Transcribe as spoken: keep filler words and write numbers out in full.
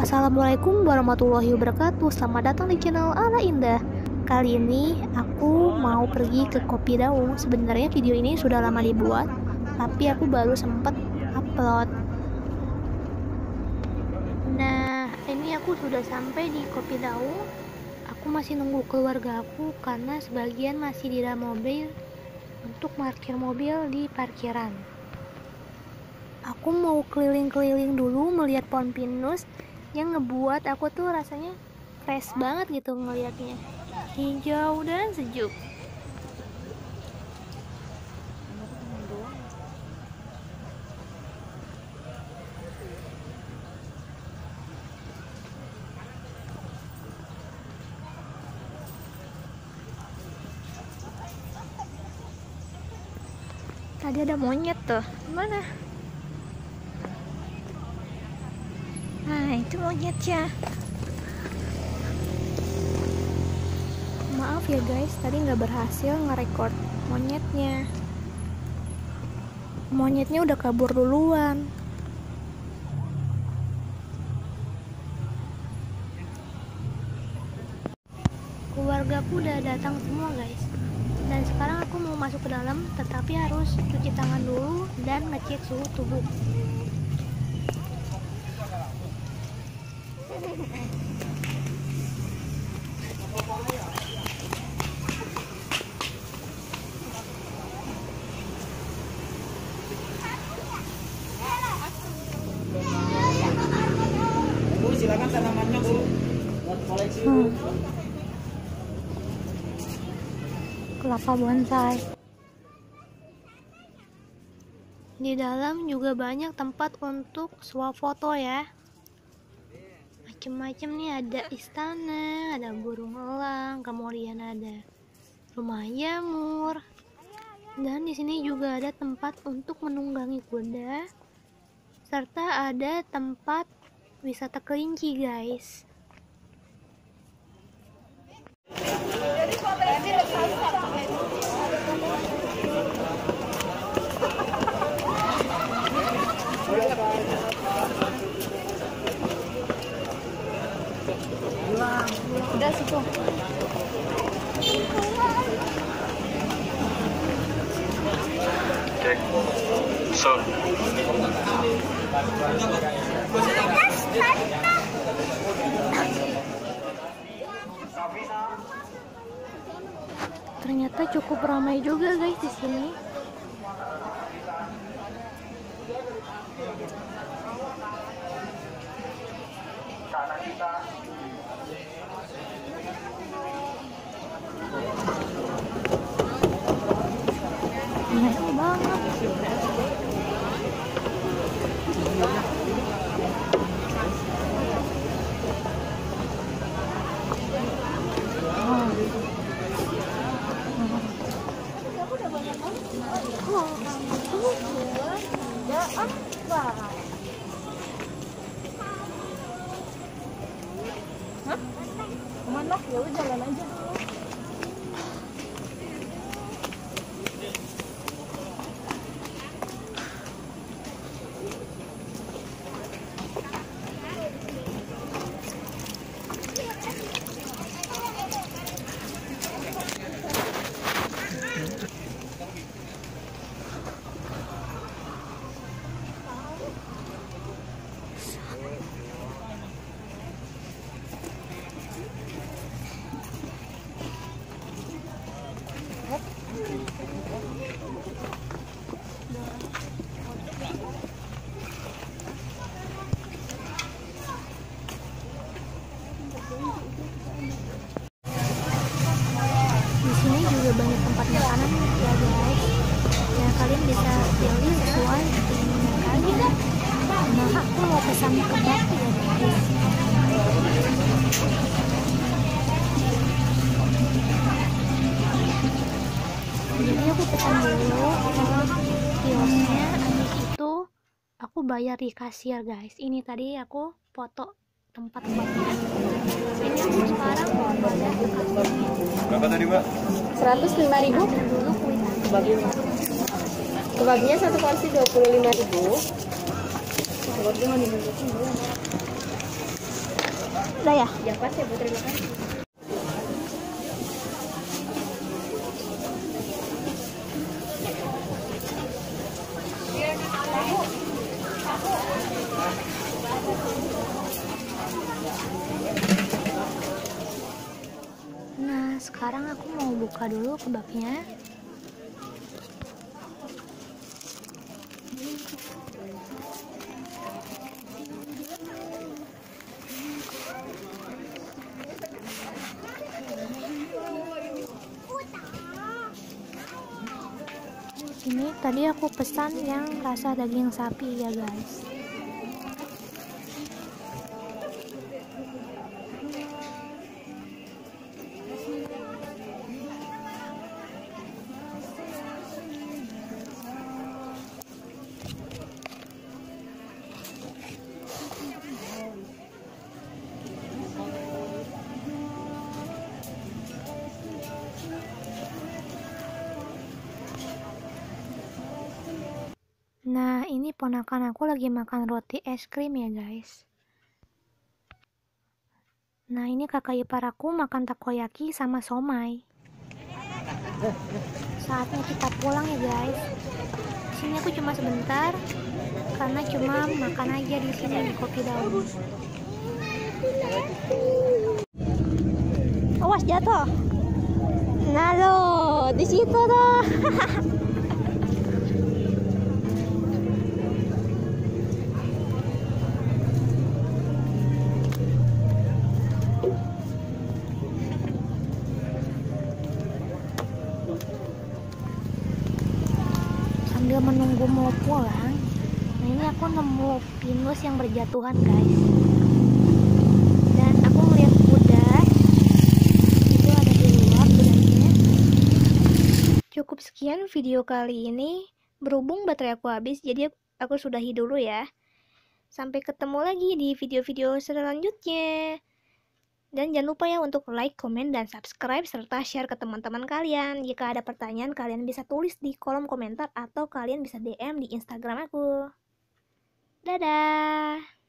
Assalamualaikum warahmatullahi wabarakatuh. Selamat datang di channel Ala Indah. Kali ini aku mau pergi ke Kopi Daung. Sebenarnya video ini sudah lama dibuat, tapi aku baru sempat upload. Nah, ini aku sudah sampai di Kopi Daung. Aku masih nunggu keluarga aku karena sebagian masih di dalam mobil untuk parkir mobil di parkiran. Aku mau keliling-keliling dulu melihat pohon pinus yang ngebuat aku tuh rasanya fresh banget gitu ngelihatnya, hijau dan sejuk. Tadi ada monyet tuh, mana? Nah, itu monyetnya. Maaf ya guys, tadi nggak berhasil nge-record monyetnya. Monyetnya udah kabur duluan. Keluargaku udah datang semua guys. Dan sekarang aku mau masuk ke dalam, tetapi harus cuci tangan dulu dan ngecek suhu tubuh. Bu, silakan tanamannya Bu, buat koleksi Bu. Hmm. Kelapa bonsai. Di dalam juga banyak tempat untuk swafoto ya. Macem-macem nih, ada istana, ada burung elang, kemudian ada rumah jamur. Dan di sini juga ada tempat untuk menunggangi kuda, serta ada tempat wisata kelinci guys. Udah situ. Okay. So. Ternyata cukup ramai juga guys di sini. Banyak banget. Hah? Kemana? Ya udah jalan aja dulu. Di sini juga banyak tempat makanan ya guys. Ya kalian bisa pilih sesuai keinginan kalian. Nah, aku mau pesan kebab ya guys. Jadi aku pesan dulu ke kiosnya, habis itu aku bayar di kasir guys. Ini tadi aku foto tempat kebabnya. Ini aku sekarang mau bayar ke kasirnya. Berapa tadi, Mbak? seratus lima ribu. Dulu kuitansi. Kebabnya satu porsi dua puluh lima ribu. Kebabnya mau dibentuk. Udah ya? Ya pas ya Bu, terima kasih. Nah, sekarang aku mau buka dulu kebabnya. Ini tadi aku pesan yang rasa daging sapi ya guys. Nah, ini ponakan aku lagi makan roti es krim ya guys. Nah, ini kakak ipar aku makan takoyaki sama somai. Saatnya kita pulang ya guys. Di sini aku cuma sebentar karena cuma makan aja di sini di kopi daun. Awas jatuh. Nah lo, di situ tuh. Sambil menunggu mau pulang, nah ini aku nemu pinus yang berjatuhan guys, dan aku ngeliat kuda itu ada di luar kudanya. Cukup sekian video kali ini, berhubung baterai aku habis jadi aku sudahi dulu ya. Sampai ketemu lagi di video-video selanjutnya. Dan jangan lupa ya untuk like, komen, dan subscribe, serta share ke teman-teman kalian. Jika ada pertanyaan, kalian bisa tulis di kolom komentar atau kalian bisa D M di Instagram aku. Dadah!